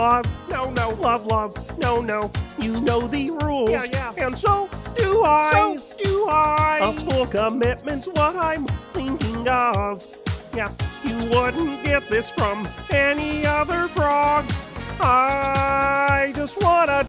love, no, no, love, love, no, no. You know the rules, Yeah, yeah. and so do I. So do I. A full commitment's what I'm thinking of. Yeah, you wouldn't get this from any other frog. I just wanna